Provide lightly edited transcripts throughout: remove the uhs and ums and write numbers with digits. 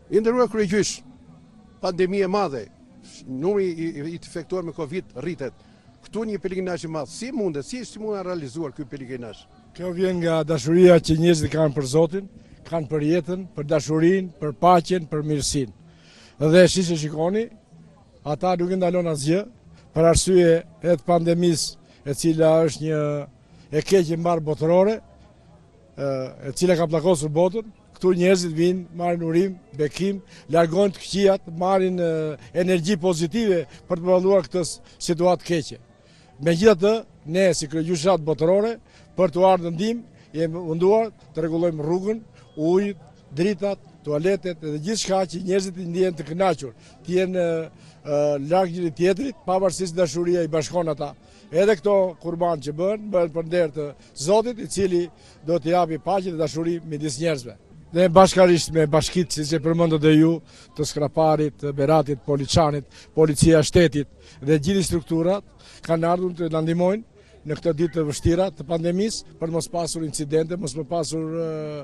I nderuar kryegjysh, pandemi e madhe, numri i të infektuar me Covid rritet. Këtu një pelegrinazh i madh. Si mund realizuar ky pelegrinazh? Kjo vjen nga dashuria që njerëzit kanë për Zotin, kanë për jetën, për dashurinë, për paqen, për mirësinë. Dhe si që shikoni, ata nuk i ndalon asgjë, për arsye e të pandemisë, e cila është një e keqe mbar botërore, e cila ka pllakosur botën. Këtu njerëzit vinë, marrin urim, bekim, largojnë të këqijat, marrin energji pozitive për të përballuar këtë situatë keqe. Megjithatë, ne si kryegjyshat botërore, për të ardhur ndihmë, jemi munduar të rregullojmë rrugën, ujit, dritat, tualetet dhe gjithçka që njerëzit ndihen të kënaqur, të jenë larg njëri tjetrit, pavarësisht dashuria i bashkon ata. Edhe këto kurban që bëhen për nder të Zotit, i cili do të japi paqe dhe dashuri midis njerëzve. Dhe bashkarisht me bashkitë, siç e përmendët edhe ju, të Skraparit, të Beratit, Poliçanit, Policia e Shtetit dhe gjithë strukturat kanë ardhur të na ndihmojnë në këto ditë të vështira të pandemisë për mos pasur incidente, mos më pasur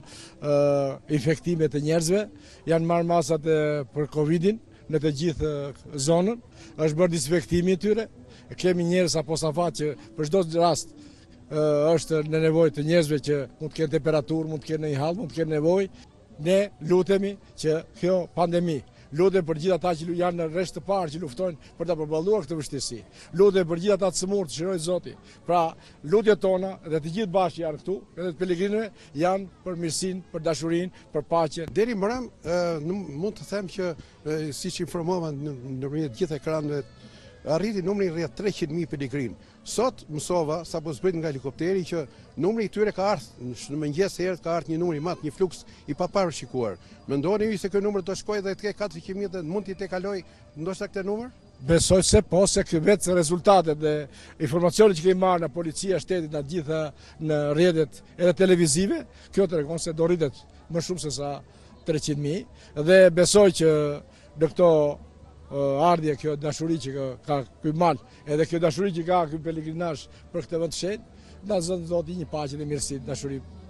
infektime të njerëzve. Janë marrë masat për Covidin në të gjithë zonën, është bërë disinfektimi i tyre. Kemi njerëz apo safat që për çdo rast është në nevojë të njerëzve që mund të kenë temperaturë, mund të kenë një hall, mund të kenë nevojë. Ne lutemi që kjo pandemi, lutem për gjithë ata që janë në rresht të parë që luftojnë për ta përballuar këtë vështirësi. Lutem për gjithë ata të smur, të shiroj Zoti. Pra, lutjet tona dhe të gjithë bashkë janë këtu, edhe të pelegrinëve janë për mirësinë, për dashurinë, për paqen. Deri më rëm, mund të them që siç informova nëpërmjet gjithë ekranëve, arriti numri rreth 300.000 pelegrinë. Sot mësova, sapo zbrit nga helikopteri, që numri i tyre ka ardhur në mëngjes herët, ka ardhur një numër i madh, një fluks i paparashikuar. Mendoni ju se ky numër do shkojë dhe të ketë 400.000 dhe mund t'i tekaloj ndoshta këtë numër? Besoj se po, se vetë rezultatet dhe informacionet që kemi marrë nga Policia e Shtetit nga gjitha në rrjetet edhe televizive, kjo tregon se do rritet më shumë se sa 300.000 dhe besoj që në këto ardhje, kjo dashuri që ka ky mal, edhe kjo dashuri që ka ky pelegrinazh për këtë vend të shenjtë, na zot një paqe dhe mirësi, dashuri